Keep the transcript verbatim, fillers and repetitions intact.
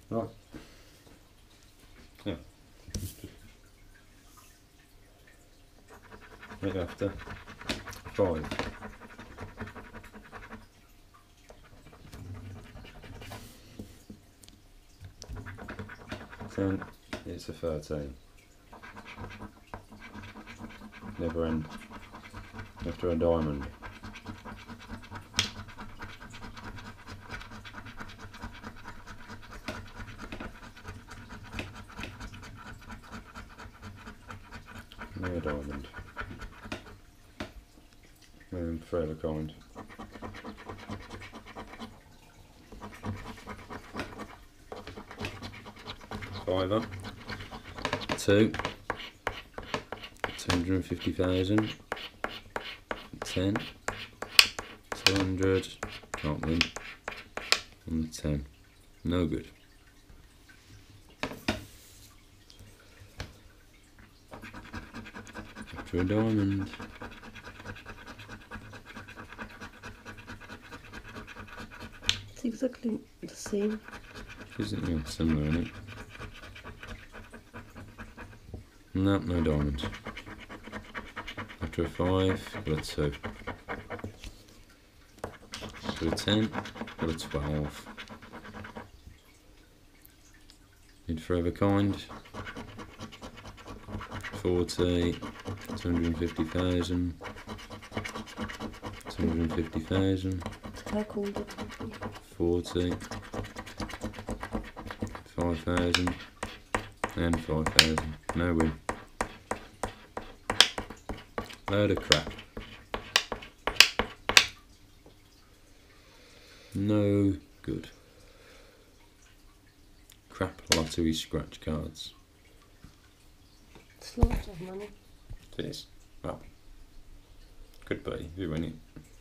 Right. Yeah. Right after five. Ten, it's a thirteen. Never end. After a diamond. No diamond. And forever kind. Fiver. Two. Two hundred and fifty thousand. Ten. Two hundred. Can't win. On the ten. No good. After a diamond. It's exactly the same. Isn't it similar in it? No, no diamonds. After a five, got a two. After a ten, got a twelve. Need forever kind. Forty, two hundred and fifty thousand. Two hundred and fifty thousand. I called it. Forty. Five thousand. And five thousand. No win. Load of crap. No good. Crap lottery scratch cards. It's lots of money. It is. Well, could be if you win it.